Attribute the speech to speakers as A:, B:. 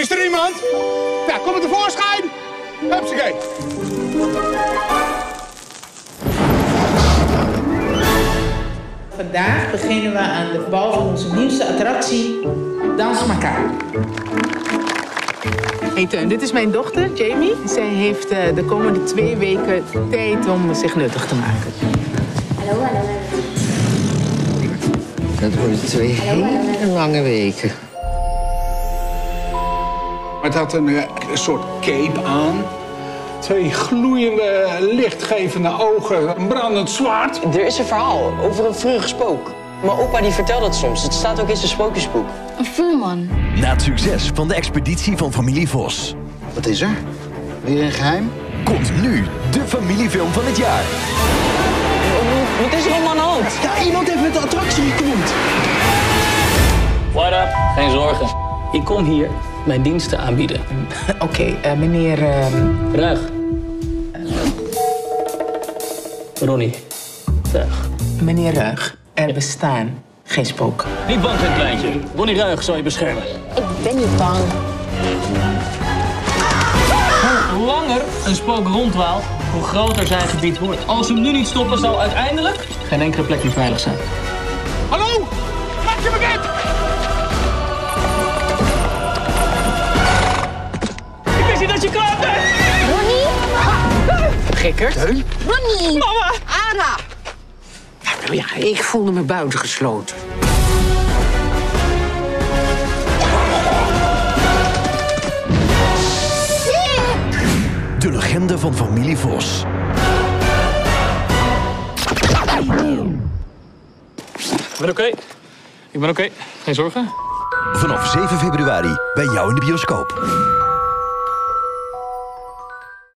A: Is er iemand? Ja, kom er tevoorschijn. Hupsakee.
B: Vandaag beginnen we aan de bouw van onze nieuwste attractie, Dans Macabre. Hey Teun, dit is mijn dochter, Jamie. Zij heeft de komende 2 weken tijd om zich nuttig te maken.
C: Hallo.
D: Dat worden 2 hele lange weken.
A: Het had een soort cape aan. 2 gloeiende, lichtgevende ogen, een brandend zwaard.
E: Er is een verhaal over een vurig spook. Mijn opa die vertelt het soms. Het staat ook in zijn sprookjesboek.
C: Een vuurman.
F: Na het succes van de expeditie van familie Vos...
G: Wat is er? Weer een geheim?
F: komt nu de familiefilm van het jaar.
E: Wat is er allemaal aan de hand?
D: Ja, iemand heeft met de attractie geknoeid.
H: What up? Geen zorgen. Ik kom hier mijn diensten aanbieden.
B: Oké, meneer...
H: Ruig. Ronnie. Ruig.
B: Meneer Ruig, er bestaan geen spoken.
H: Niet bang zijn, kleintje. Ronnie Ruig zal je beschermen.
C: Ik ben niet bang.
H: Hoe langer een spook rondwaalt, hoe groter zijn gebied wordt. Als we hem nu niet stoppen, zal uiteindelijk geen enkele plek meer veilig zijn.
A: Hallo? Maak je bekend!
H: Ik wist niet dat je klaar bent!
C: Ronnie?
B: Gekker?
C: Ronnie!
H: Mama!
C: Ara!
D: Ja, ik voelde me buitengesloten.
F: De legende van familie Vos.
H: Ik ben oké. Ik ben oké. Geen zorgen.
F: Vanaf 7 februari bij jou in de bioscoop.